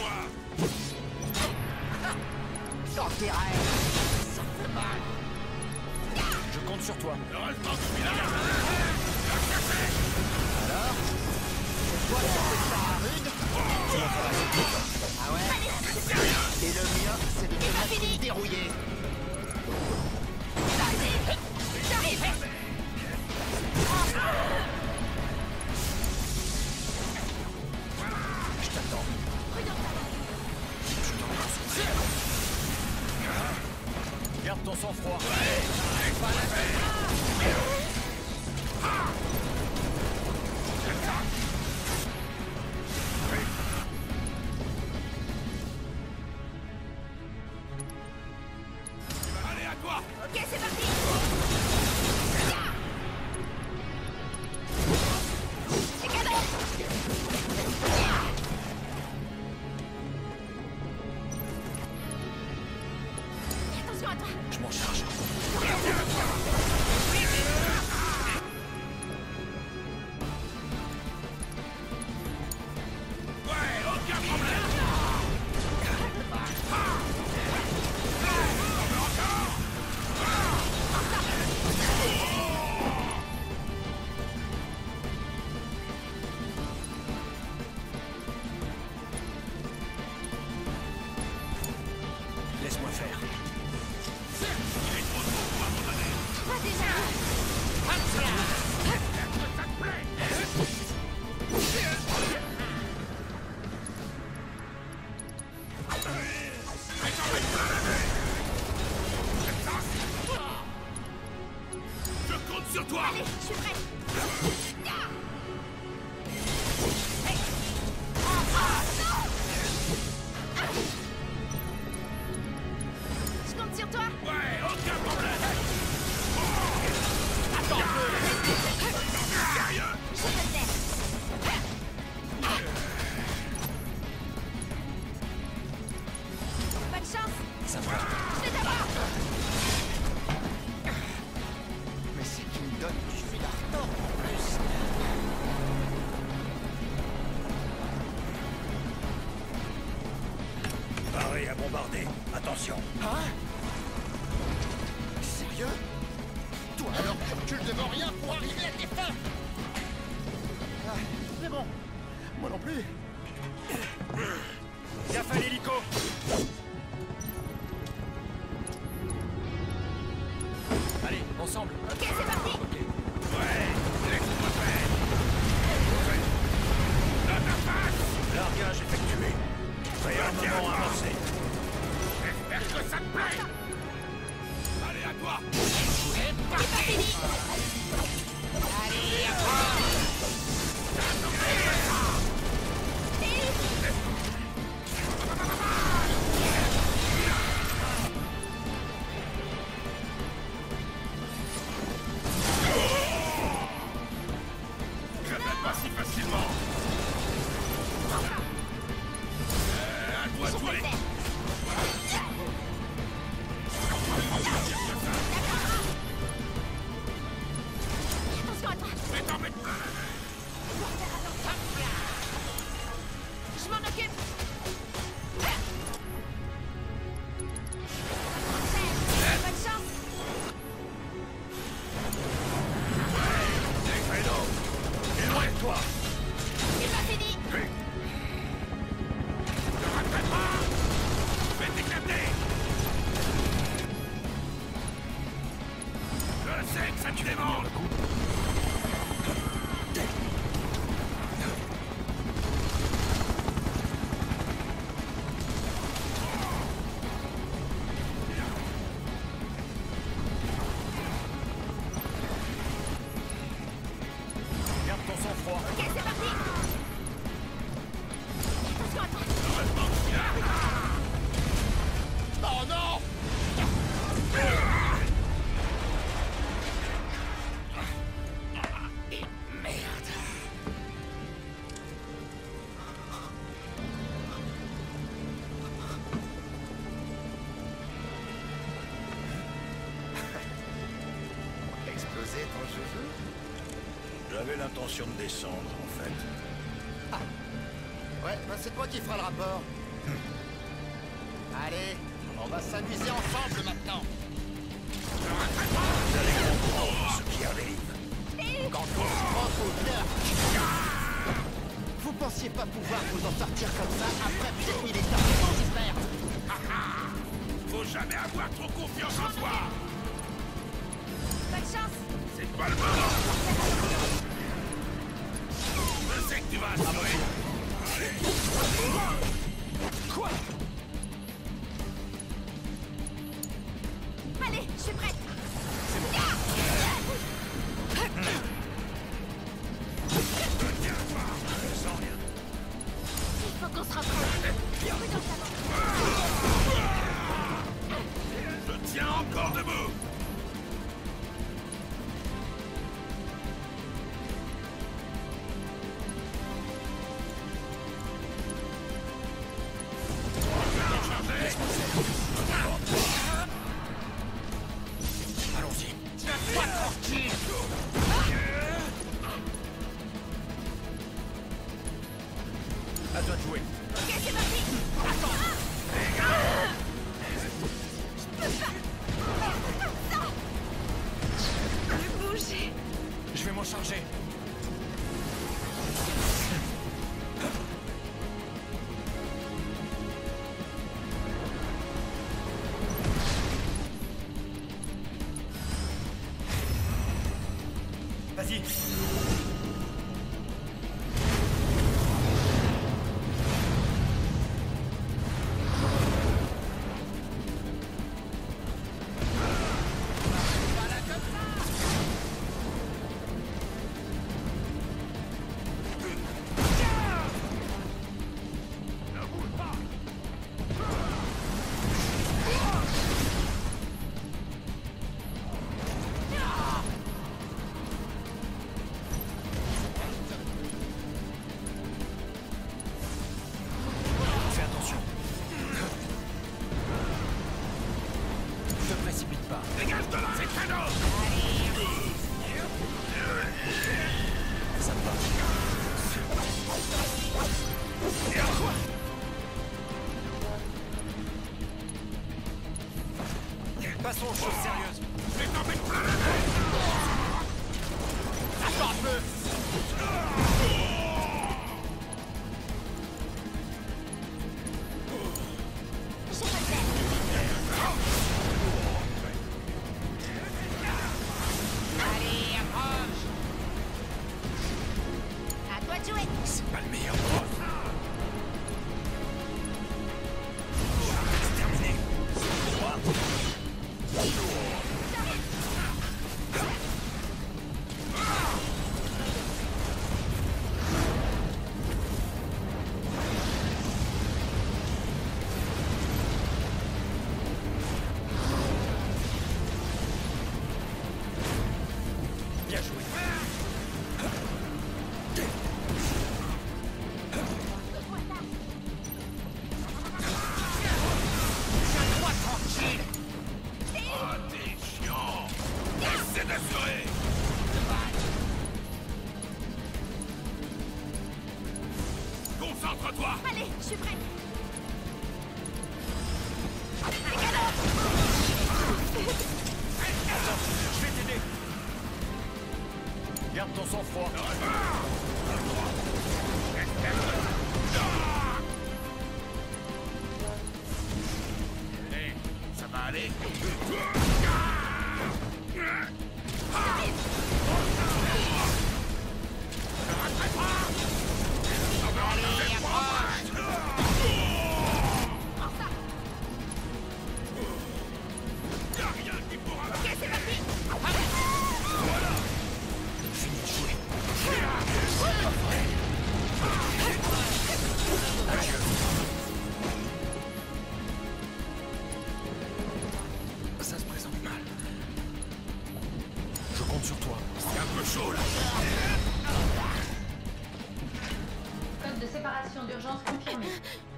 Dans tes rêves. Ça fait mal. Je compte sur toi. Heureusement que je suis là. Alors? C'est toi qui fais ça à rude? Ah ouais? Et le mien, c'est de te mettre dérouillé. J'arrive. Je t'attends. Garde ton sang-froid. Allez, à toi. Ok, c'est parti. C'est cadeau. Attention à toi. Je m'en charge. Ouais, aucun problème. Laisse-moi faire. Il est trop tôt pour abandonner. Pas déjà. Est-ce que ça te plaît? Je compte sur toi. Allez, je suis prête. Je compte sur toi. Ouais, aucun problème. Attends. Sérieux? Je te laisse. Bonne chance. Ça va. Je vais t'avoir. Mais si tu me donnes, je suis d'Arthur en plus. Pareil à bombarder. Attention. Hein? Sérieux? Toi alors, tu ne devais rien pour arriver à tes fins. Ah, c'est bon. Moi non plus. Gaffe à l'hélico. Allez, ensemble. Ok, c'est parti. Ouais, laisse-moi faire. Dans ta face. Largage effectué. Réarmement avancé. J'espère que ça te plaît. Allez, à toi. C'est pas fini. Allez, à toi. Je t'aide pas si facilement. À toi de Je jouer. peux le faire. Attention à toi. Mais t'embête pas. Je m'en occupe. Bonne chance. Les créneaux. Éloigne-toi. C'est pas fini. Ne rattrape pas. Je vais t'éclater. Je sais que ça te démange. Garde ton sang-froid. Ok, c'est parti. Attention à toi. Heureusement que je suis là. Oh non! Merde. Explosé ton cheveu? J'avais l'intention de descendre, en fait. Ouais, bah c'est toi qui feras le rapport. Allez, on va s'amuser ensemble maintenant. Vous allez comprendre ce qui arrive. Quand on se prend au cœur. Vous pensiez pas pouvoir vous en sortir comme ça après vous êtes mis les tartes, j'espère. Faut jamais avoir trop confiance en soi. Bonne chance. C'est pas le moment. Je sais que tu vas assurer. Quoi? Allez, je suis prête. Il faut qu'on se rapproche. Je tiens encore debout. Allons-y. Tiens-toi tranquille. À toi de jouer. Ok, c'est parti. Je peux pas bouger. Je vais m'en charger. Vas-y. Fais attention. Ne te précipite pas. Dégage de là, c'est cadeau. Ça me va. Passons aux choses sérieuses. Je vais tomber plein la tête. Attends un peu. Je sais pas le faire. Allez, approche. À toi de jouer. C'est pas le meilleur pour c'est terminé. Bien joué. Tiens-toi tranquille. Oh, t'es chiant. Essaie d'assurer. Concentre-toi. Allez, je suis prête. Attends, je vais t'aider. Garde ton sang-froid. Allez, ça va aller. Y'a rien qui pourra. Ok, c'est parti. Fini de jouer. Ça se présente mal. Je compte sur toi. C'est un peu chaud là. Code de séparation d'urgence confirmé.